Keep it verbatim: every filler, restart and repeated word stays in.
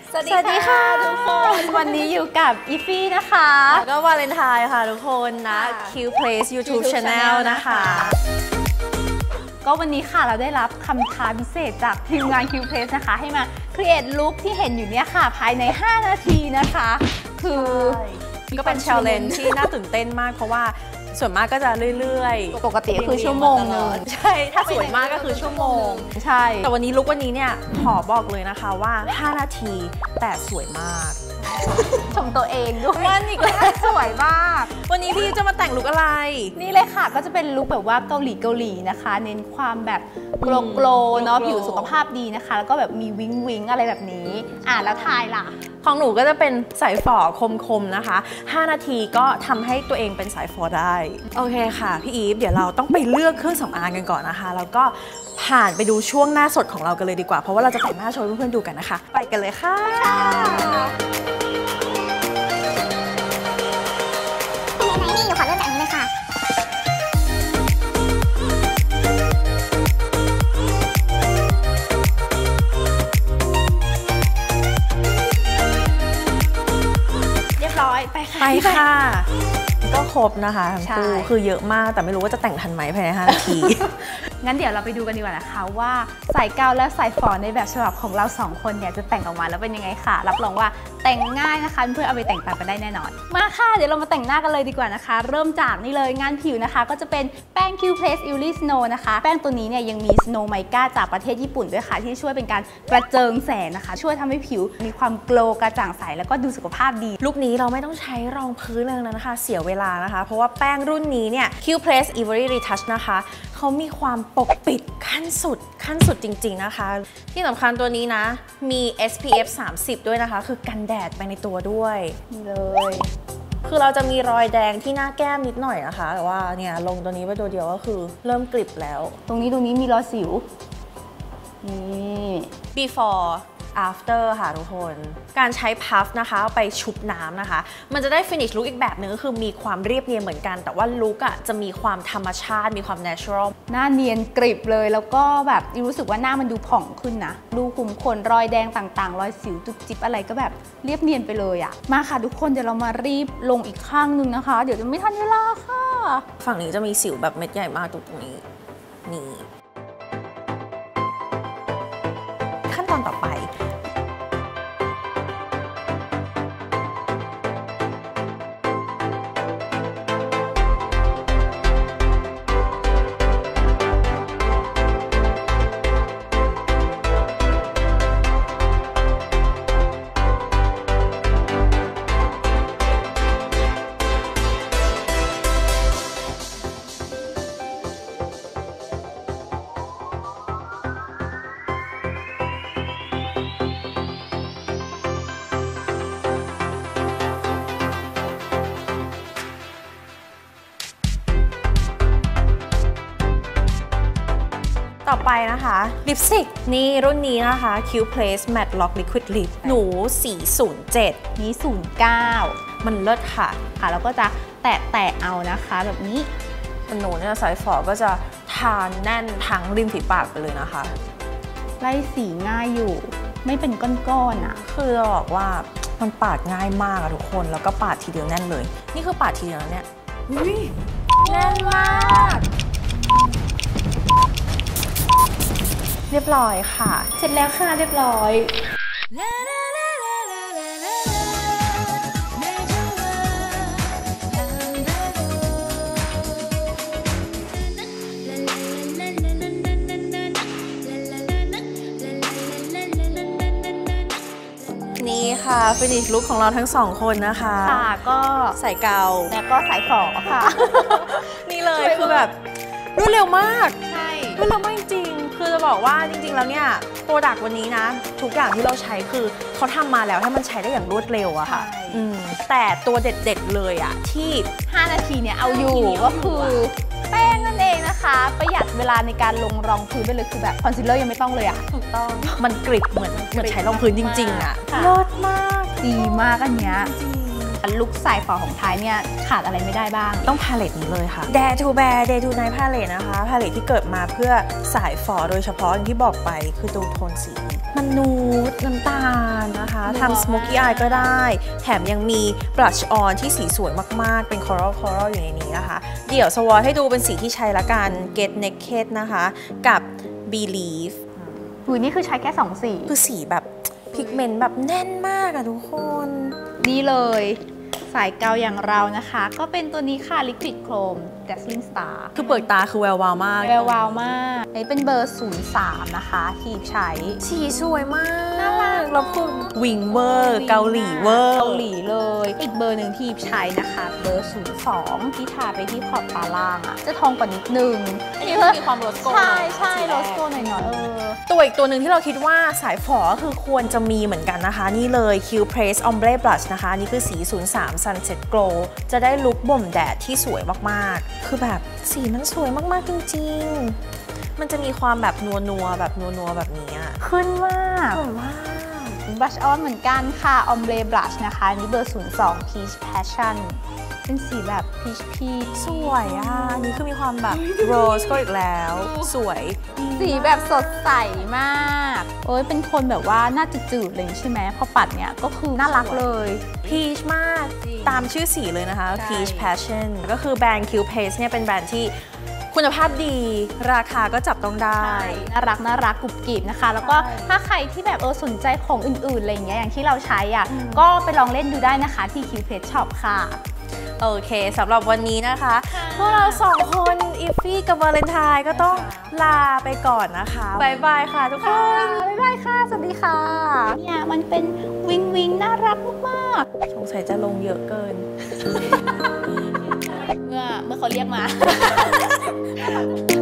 สวัสดีค่ะทุกคนวันนี้อยู่กับอีฟี่นะคะแล้วก็วาเลนไทน์ค่ะทุกคนนะ Q Place YouTube Channel นะคะก็วันนี้ค่ะเราได้รับคำท้าพิเศษจากทีมงาน Q Place นะคะให้มา create look ที่เห็นอยู่เนี่ยค่ะภายในห้านาทีนะคะคือก็เป็น challenge ที่น่าตื่นเต้นมากเพราะว่าส่วนมากก็จะเรื่อยๆปกติคือชั่วโมงนึงใช่ถ้าสวยมากก็คือชั่วโมงใช่แต่วันนี้ลุควันนี้เนี่ยขอบอกเลยนะคะว่าห้านาทีแต่สวยมากชมตัวเองด้วยมันอีกแล้วสวยมากวันนี้พี่จะมาแต่งลุคอะไรนี่เลยค่ะก็จะเป็นลุคแบบว่าเกาหลีเกาหลีนะคะเน้นความแบบโกลโกลเนาะผิวสุขภาพดีนะคะแล้วก็แบบมีวิงวิงอะไรแบบนี้อ่ะแล้วทายล่ะของหนูก็จะเป็นสายฝอคมๆนะคะห้านาทีก็ทำให้ตัวเองเป็นสายฝอได้โอเคค่ะพี่อีฟเดี๋ยวเราต้องไปเลือกเครื่องสำอางกันก่อนนะคะแล้วก็ผ่านไปดูช่วงหน้าสดของเรากันเลยดีกว่าเพราะว่าเราจะแต่งหน้าโชว์ให้เพื่อนๆดูกันนะคะไปกันเลยค่ะนี่อยู่ขอเริ่มจากอันนี้เลยค่ะเรียบร้อยไปค่ะไปค่ะก็ครบนะคะทั้งคู่คือเยอะมากแต่ไม่รู้ว่าจะแต่งทันไหมภายในห้านาทีงั้นเดี๋ยวเราไปดูกันดีกว่านะคะว่าสายกาวและสายฝอในแบบฉบับของเราสองคนเนี่ยจะแต่งออกมาแล้วเป็นยังไงค่ะรับรองว่าแต่งง่ายนะคะเพื่อเอาไปแต่งตามกันได้แน่นอนมาค่ะเดี๋ยวเรามาแต่งหน้ากันเลยดีกว่านะคะเริ่มจากนี่เลยงานผิวนะคะก็จะเป็นแป้ง Q Place Illy Snow นะคะแป้งตัวนี้เนี่ยยังมี Snow Mica จากประเทศญี่ปุ่นด้วยค่ะที่ช่วยเป็นการกระเจิงแสงนะคะช่วยทำให้ผิวมีความโกลว์กระจ่างใสแล้วก็ดูสุขภาพดีลุคนี้เราไม่ต้องใช้รองพื้นเลยนะคะเสียเวลานะคะเพราะว่าแป้งรุ่นนี้เนี่ย Q Place Ivory Retouch นะคะเขามีความปกปิดขั้นสุดขั้นสุดจริงๆนะคะที่สำคัญตัวนี้นะมี เอส พี เอฟ สามสิบด้วยนะคะคือกันแดดไปในตัวด้วยเลยคือเราจะมีรอยแดงที่หน้าแก้มนิดหน่อยนะคะแต่ว่าเนี่ยลงตัวนี้ไปตัวเดียวก็คือเริ่มกริบแล้วตรงนี้ตรงนี้มีรอยสิวนี่ before after ค่ะทุกคนการใช้พัฟนะคะไปชุบน้ำนะคะมันจะได้ finish look อีกแบบนึงก็คือมีความเรียบเนียนเหมือนกันแต่ว่าลุคอ่ะจะมีความธรรมชาติมีความ natural หน้าเนียนกริบเลยแล้วก็แบบรู้สึกว่าหน้ามันดูผ่องขึ้นนะดูขุมขนรอยแดงต่างๆรอยสิวจุบจิบอะไรก็แบบเรียบเนียนไปเลยอ่ะมาค่ะทุกคนเดี๋ยวเรามารีบลงอีกข้างนึงนะคะเดี๋ยวจะไม่ทันเวลาค่ะฝั่งนี้จะมีสิวแบบเม็ดใหญ่มากตรงนี้นี่ขั้นตอนต่อไปต่อไปนะคะลิปสติกนี่รุ่นนี้นะคะ Q Place Matte Lock Liquid Lip หนูสีศูนย์เจ็ดนี้ศูนย์เก้ามันเลิศค่ะค่ะแล้วก็จะแตะแตะเอานะคะแบบนี้หนูเนี่ยสายฝอก็จะทาแน่นทั้งริมฝีปากไปเลยนะคะไล่สีง่ายอยู่ไม่เป็นก้อนๆอ่ะคือจะบอกว่ามันปาดง่ายมากอะทุกคนแล้วก็ปาดทีเดียวแน่นเลยนี่คือปาดทีเดียวเนี่ยแน่นมากเรียบร้อยค่ะเสร็จแล้วค่ะเรียบร้อยนี่ค่ะ finish look ของเราทั้งสองคนนะคะค่ะก็ใส่เกาแล้วก็สายฝอค่ะนี่เลยคือแบบรวดเร็วมากใช่รวดเร็วมากจริงๆคือจะบอกว่าจริงๆแล้วเนี่ยโปรดักต์วันนี้นะทุกอย่างที่เราใช้คือเขาทำมาแล้วให้มันใช้ได้อย่างรวดเร็วอะค่ะแต่ตัวเด็ดๆเลยอะที่ห้านาทีเนี่ยเอาอยู่ก็คือแป้งนั่นเองนะคะประหยัดเวลาในการลงรองพื้นไปเลยคือแบบคอนซีลเลอร์ยังไม่ต้องเลยอะถูกต้องมันกริบเหมือนเหมือนใช้รองพื้นจริงๆอะเลิศมากดีมากอันเนี้ยลุคสายฝอของไทยเนี่ยขาดอะไรไม่ได้บ้างต้องพาเลตนี้เลยค่ะ Dare to Bear Day to Night พาเลตนะคะพาเลตที่เกิดมาเพื่อสายฝอโดยเฉพาะอย่างที่บอกไปคือตัวโทนสีมันนูดน้ำตาลนะคะทำ smoky eye ก็ได้แถมยังมี blush on ที่สีสวยมากๆเป็น coral coral อยู่ในนี้นะคะเดี๋ยวสวอตให้ดูเป็นสีที่ใช้ละกัน get naked นะคะกับ believe หุยนี่คือใช้แค่สองสีคือสีแบบพิกเมนต์แบบแน่นมากอะทุกคนนี่เลยสายเกาอย่างเรานะคะก็เป็นตัวนี้ค่ะ Liquid Chrome Dazzling Star คือเปิดตาคือแวววาวมากแวววาวมากอันนี้เป็นเบอร์ ศูนย์สาม นะคะที่ใช้สีสวยมากน่ารักแล้วคือวิงเวอร์เกาหลีเวอร์เกาหลีเลยอีกเบอร์หนึ่งที่ใช้นะคะเบอร์ ศูนย์สอง ที่ทาไปที่ขอบตาล่างอะจะทองกว่านิดนึงอันนี้มีความโรสโกใช่ใช่โรสโกหน่อยๆเออตัวอีกตัวหนึ่งที่เราคิดว่าสายฝอคือควรจะมีเหมือนกันนะคะนี่เลย Q Press Ombre Blush นะคะนี่คือสี ศูนย์สาม Sunset Glow จะได้ลุคบ่มแดดที่สวยมากๆคือแบบสีมันสวยมากๆจริงๆมันจะมีความแบบนัวๆแบบนัวๆแบบนี้ขึ้นมากสวยมากบลัชออนเหมือนกันค่ะ Ombre Blush นะคะนี่เบอร์ ศูนย์สอง Peach Passion เป็นสีแบบ peach peach สวยอ่ะนี่คือมีความแบบโรสก็อีกแล้วสวยสีแบบสดใสมากโอ้ยเป็นคนแบบว่าน่าจะจืดเลยใช่ไหมพอปัดเนี่ยก็คือน่ารักเลย peach มากตามชื่อสีเลยนะคะ peach passion ก็คือแบรนด์ Q Press เนี่ยเป็นแบรนด์ที่คุณภาพดีราคาก็จับต้องได้น่ารักน่ารักกรุบกริบนะคะแล้วก็ถ้าใครที่แบบเออสนใจของอื่นๆอะไรอย่างเงี้ยอย่างที่เราใช้อ่ะก็ไปลองเล่นดูได้นะคะที่ Q Press Shop ค่ะโอเคสำหรับวันนี้นะคะพวกเราสองคนอีฟฟี่กับวาเลนไทน์ก็ต้องลาไปก่อนนะคะบายบายค่ะทุกคนบายบายค่ะสวัสดีค่ะเนี่ยมันเป็นวิงวิงน่ารักมากสงสัยจะลงเยอะเกินเมื่อเมื่อเขาเรียกมา